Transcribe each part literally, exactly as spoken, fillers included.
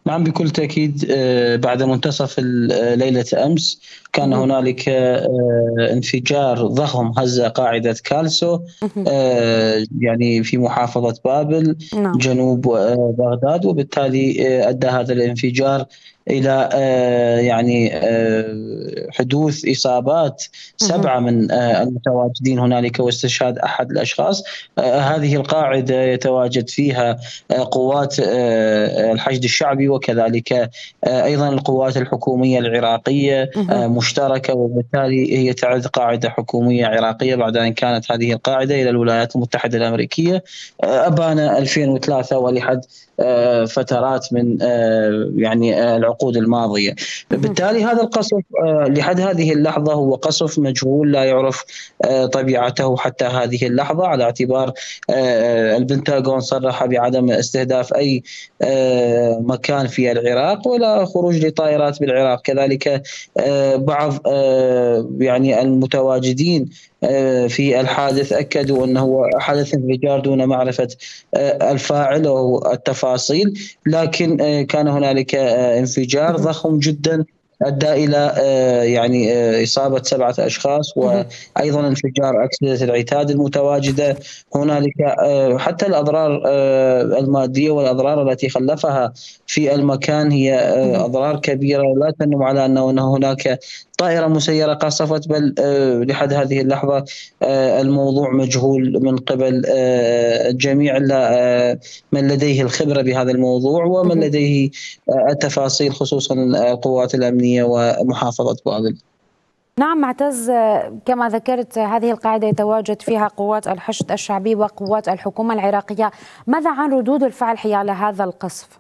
نعم بكل تأكيد. آه، بعد منتصف ال- آه، ليلة أمس كان مهم. هنالك آه، انفجار ضخم هز قاعدة كالسو، مهم. آه، يعني في محافظة بابل نعم. جنوب آه، بغداد، وبالتالي آه، أدى هذا الانفجار إلى آه، يعني آه، حدوث إصابات مهم. سبعة من آه، المتواجدين هنالك واستشهاد أحد الأشخاص. آه، هذه القاعدة يتواجد فيها آه، قوات آه، الحشد الشعبي، وكذلك آه، أيضا القوات الحكومية العراقية مهم. آه، مشتركة، وبالتالي هي تعد قاعدة حكومية عراقية بعد أن كانت هذه القاعدة إلى الولايات المتحدة الأمريكية آه، أبان ألفين وثلاثة ولحد آه، فترات من آه، يعني آه، العقود الماضية. مهم. بالتالي هذا القصف آه، لحد هذه اللحظة هو قصف مجهول لا يعرف آه، طبيعته حتى هذه اللحظة، على اعتبار آه، البنتاغون صرح بعدم استهداف أي آه، مكان في العراق ولا خروج لطائرات بالعراق. كذلك آه، بعض آه، يعني المتواجدين آه، في الحادث أكدوا أنه حدث انفجار دون معرفة آه، الفاعل أو التفاصيل، لكن آه، كان هنالك آه، انفجار مهم. ضخم جدا أدى إلى آه، يعني آه، إصابة سبعة أشخاص، مهم. وأيضا انفجار أكسدة العتاد المتواجدة هنالك. آه، حتى الأضرار آه، المادية والأضرار التي خلفها في المكان هي آه، مهم. أضرار كبيرة لا تنم على أنه هناك طائرة مسيرة قصفت، بل آه، لحد هذه اللحظة آه، الموضوع مجهول من قبل آه، الجميع، إلا آه، من لديه الخبرة بهذا الموضوع ومن مهم. لديه آه، التفاصيل، خصوصا القوات الأمنية ومحافظة بابل. نعم معتز، كما ذكرت هذه القاعدة يتواجد فيها قوات الحشد الشعبي وقوات الحكومة العراقية. ماذا عن ردود الفعل حيال هذا القصف؟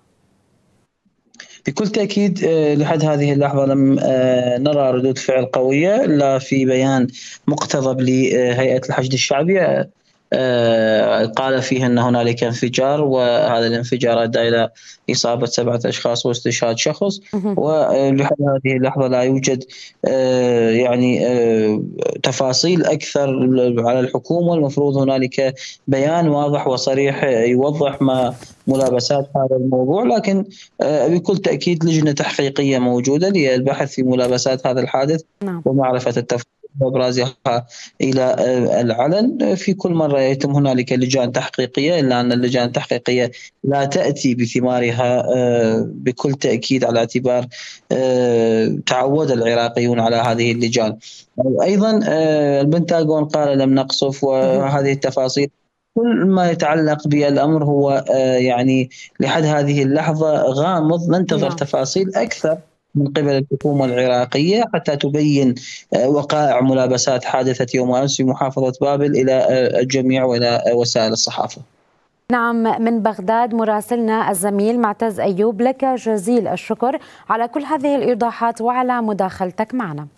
بكل تأكيد آه، لحد هذه اللحظة لم آه، نرى ردود فعل قوية، لا في بيان مقتضب لهيئة الحشد الشعبي آه، قال فيه أن هنالك انفجار، وهذا الانفجار أدى إلى إصابة سبعة أشخاص واستشهاد شخص. مهم. ولحد هذه اللحظة لا يوجد آه، يعني آه، تفاصيل أكثر على الحكومة. المفروض هنالك بيان واضح وصريح يوضح ما ملابسات هذا الموضوع، لكن آه، بكل تأكيد لجنة تحقيقية موجودة للبحث في ملابسات هذا الحادث نعم. ومعرفة التفاصيل وإبرازها إلى آه، العلن. في كل مرة يتم هنالك لجان تحقيقية، إلا أن اللجان التحقيقية لا تأتي بثمارها آه، بكل تأكيد، على اعتبار آه، تعود العراقيون على هذه اللجان. أيضا آه، البنتاغون قال لم نقصف، مهم. وهذه التفاصيل كل ما يتعلق بالأمر هو آه، يعني لحد هذه اللحظة غامض. ننتظر نعم. تفاصيل أكثر من قبل الحكومة العراقية حتى تبين آه، وقائع ملابسات حادثة يوم أمس في محافظة بابل إلى آه، الجميع وإلى آه، وسائل الصحافة. نعم، من بغداد مراسلنا الزميل معتز أيوب، لك جزيل الشكر على كل هذه الإيضاحات وعلى مداخلتك معنا.